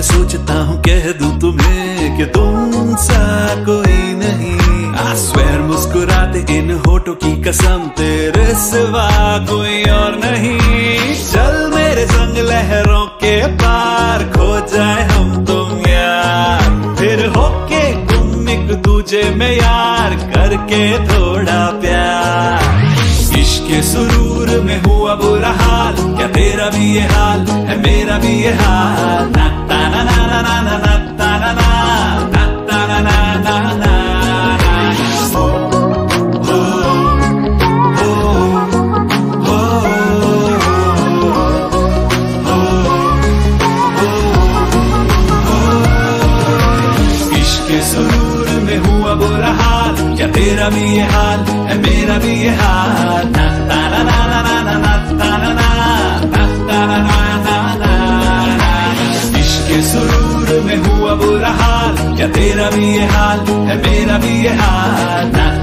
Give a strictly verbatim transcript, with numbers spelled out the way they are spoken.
सोचता हूँ कह दूं तुम्हें कि तुम सा कोई नहीं। I swear मुस्कुराते इन होठों की कसम तेरे सिवा कोई और नहीं। चल मेरे संग लहरों के पार खो जाए हम तुम यार, फिर होके गुम एक दूजे में यार करके थोड़ा प्यार। इश्क के सुरूर में हुआ बुरा हाल, क्या तेरा भी ये हाल है मेरा भी ये हाल। ना ना ना ना ना ना ना ना ना ना ना ना ना ना। इश्क के सुरूर में हुआ बुरा हाल, क्या तेरा भी ये हाल है मेरा भी ये हाल। ना ना ना ना ना ना ना ना ना ना ना ना ना। इश्क के सुरूर में हुआ बुरा हाल, क्या तेरा भी ये हाल है मेरा भी ये हाल। ना